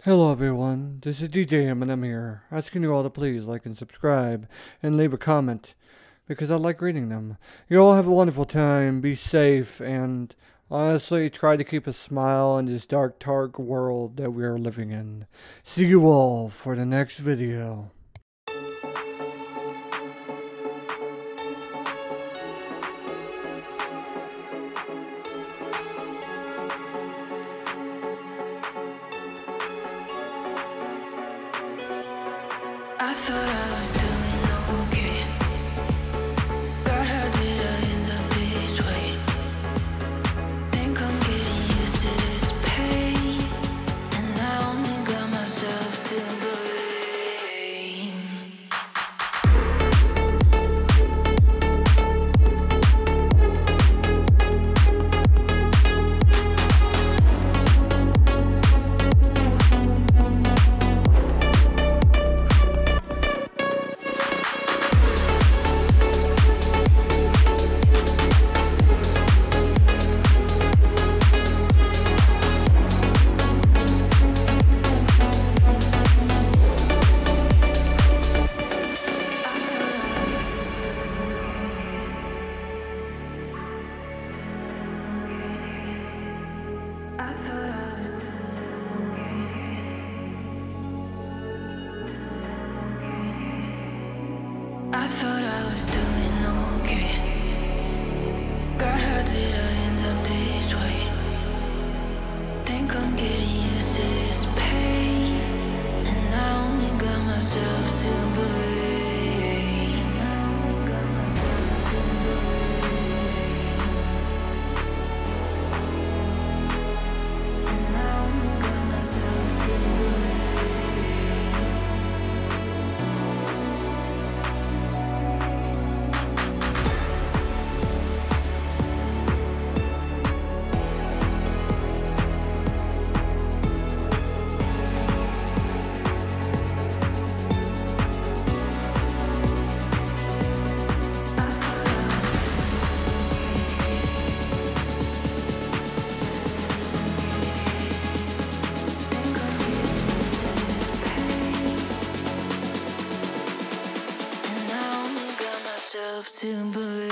Hello everyone, this is DJMM here, asking you all to please like and subscribe and leave a comment, because I like reading them. You all have a wonderful time, be safe, and honestly try to keep a smile in this dark world that we are living in. See you all for the next video. I thought I was doing okay. God, how did I end up this way? Think I'm getting used to this pain, and I only got myself to blame. I thought I was doing okay. God, how did I end up this way? Think I'm getting used to this pain, and I only got myself to blame. To believe.